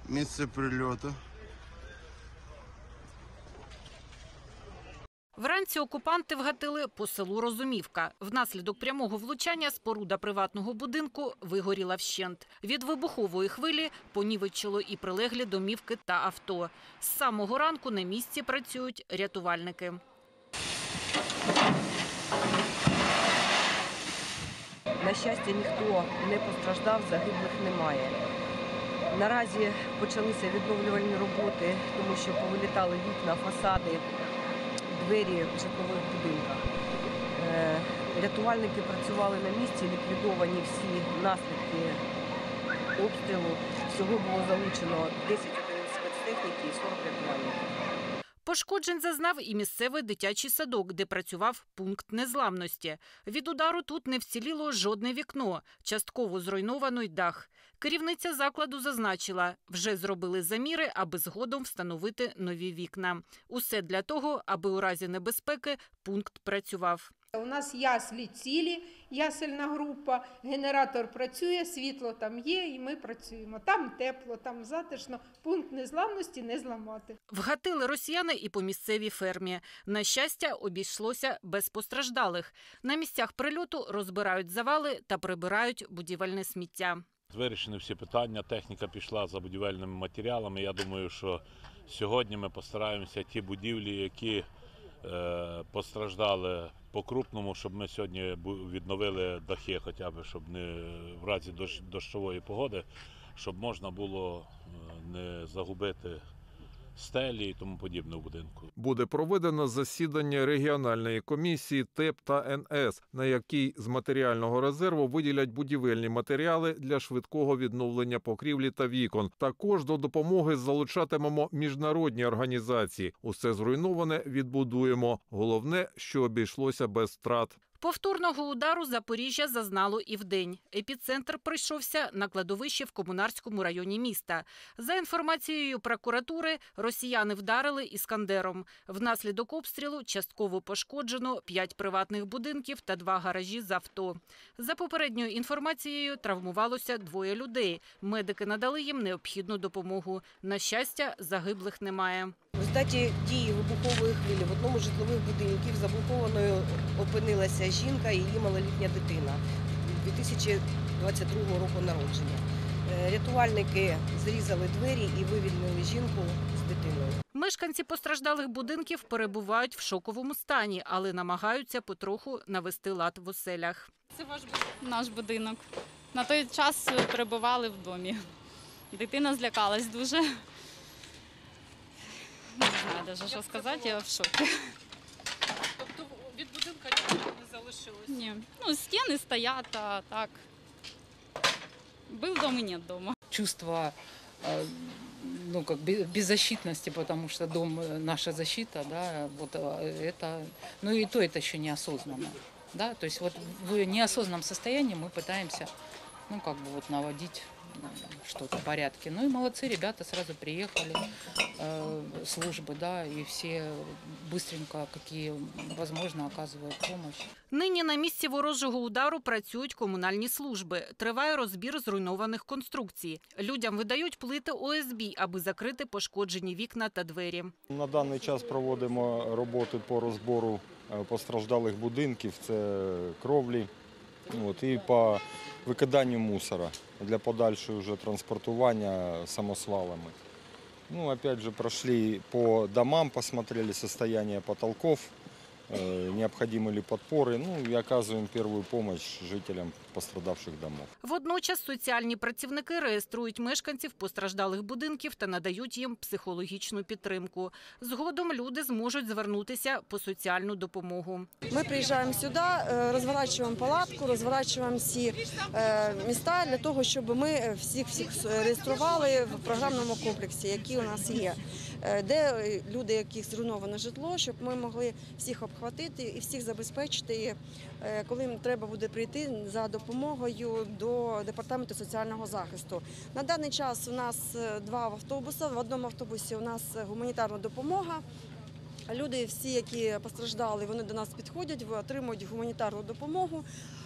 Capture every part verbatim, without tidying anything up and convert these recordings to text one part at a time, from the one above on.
місце прильоту. Вранці окупанти вгатили по селу Розумівка. Внаслідок прямого влучання споруда приватного будинку вигоріла вщент. Від вибухової хвилі понівечило і прилеглі домівки та авто. З самого ранку на місці працюють рятувальники. На щастя, ніхто не постраждав, загиблих немає. Наразі почалися відновлювальні роботи, тому що повилітали вікна, фасади, двері в житлових будинках. Рятувальники працювали на місці, ліквідовані всі наслідки обстрілу. Всього було залучено десять одиниць спецтехніки і сорок рятувальників. Пошкоджень зазнав і місцевий дитячий садок, де працював пункт незламності. Від удару тут не вціліло жодне вікно, частково зруйновано й дах. Керівниця закладу зазначила, вже зробили заміри, аби згодом встановити нові вікна. Усе для того, аби у разі небезпеки пункт працював. У нас яслі цілі, ясельна група, генератор працює, світло там є і ми працюємо. Там тепло, там затишно, пункт незламності не зламати. Вгатили росіяни і по місцевій фермі. На щастя, обійшлося без постраждалих. На місцях прильоту розбирають завали та прибирають будівельне сміття. Вирішені всі питання, техніка пішла за будівельними матеріалами. Я думаю, що сьогодні ми постараємося ті будівлі, які е, постраждали по-крупному, щоб ми сьогодні відновили дахи хоча б, щоб не в разі дощ, дощової погоди, щоб можна було не загубити стелі і тому подібне в будинку. Буде проведено засідання регіональної комісії ТЕП та ен ес, на якій з матеріального резерву виділять будівельні матеріали для швидкого відновлення покрівлі та вікон. Також до допомоги залучатимемо міжнародні організації. Усе зруйноване відбудуємо. Головне, що обійшлося без втрат. Повторного удару Запоріжжя зазнало і вдень. Епіцентр прийшовся на кладовищі в Комунарському районі міста. За інформацією прокуратури, росіяни вдарили «Іскандером». Внаслідок обстрілу частково пошкоджено п'ять приватних будинків та два гаражі з авто. За попередньою інформацією, травмувалося двоє людей. Медики надали їм необхідну допомогу. На щастя, загиблих немає. В результаті дії вибухової хвилі в одному з житлових будинків заблокованою опинилася жінка і її малолітня дитина дві тисячі двадцять другого року народження. Рятувальники зрізали двері і вивільнили жінку з дитиною. Мешканці постраждалих будинків перебувають в шоковому стані, але намагаються потроху навести лад в оселях. Це ваш будинок? Наш будинок. На той час перебували в домі. Дитина злякалась дуже. Не знаю навіть, що сказати, я в шокі. Тобто від будинку нічого не залишилось? Ні. Ну, стіни стоять, а так. Был дом и нет дома. Чувство, ну, как беззащитности, потому что дом – наша защита, да, вот это, ну и то это еще неосознанно, да, то есть вот в неосознанном состоянии мы пытаемся, ну, как бы вот наводить что-то в порядке. Ну и молодцы, ребята сразу приехали, э, службы, да, и все быстренько, какие возможно, оказывают помощь. Нині на місці ворожого удару працюють комунальні служби. Триває розбір зруйнованих конструкцій. Людям видають плити о ес бі, аби закрити пошкоджені вікна та двері. На даний час проводимо роботи по розбору постраждалих будинків, це кровлі, от, і по викиданню мусора для подальшого вже транспортування самосвалами. Ну, опять же, прошли по домам, посмотрели состояние потолков, необходимы ли подпоры, ну и оказываем первую помощь жителям пострадавших домов. Водночас соціальні працівники реєструють мешканців постраждалих будинків та надають їм психологічну підтримку. Згодом люди зможуть звернутися по соціальну допомогу. Ми приїжджаємо сюди, розворачуємо палатку, розворачуємо всі міста для того, щоб ми всіх всіх реєстрували в програмному комплексі, який у нас є, де люди, яких зруйновано житло, щоб ми могли всіх обхватити і всіх забезпечити, коли їм треба буде прийти за допомогою до департаменту соціального захисту. На даний час у нас два автобуси. В одному автобусі у нас гуманітарна допомога. Люди всі, які постраждали, вони до нас підходять, отримують гуманітарну допомогу.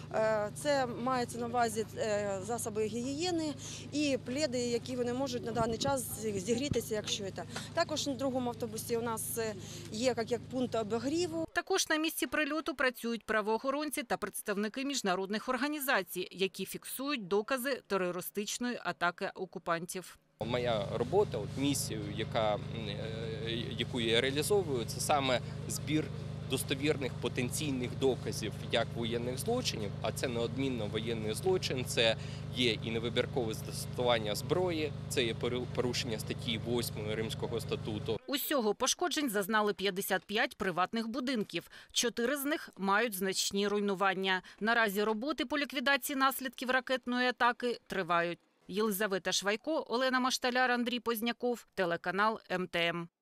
Е, Це мається на увазі е, засоби гігієни і пледи, які вони можуть на даний час зігрітися, якщо це. Також на другому автобусі у нас є як, як пункт обігріву. Також на місці прильоту працюють правоохоронці та представники міжнародних організацій, які фіксують докази терористичної атаки окупантів. Моя робота, от місію, яка, е, яку я реалізовую, це саме збір достовірних потенційних доказів як воєнних злочинів, а це неодмінно воєнний злочин, це є і невибіркове застосування зброї, це є порушення статті восьмої Римського статуту. Усього пошкоджень зазнали п'ятдесят п'ять приватних будинків. Чотири з них мають значні руйнування. Наразі роботи по ліквідації наслідків ракетної атаки тривають. Єлизавета Швайко, Олена Машталяр, Андрій Позняков, телеканал ем те ем.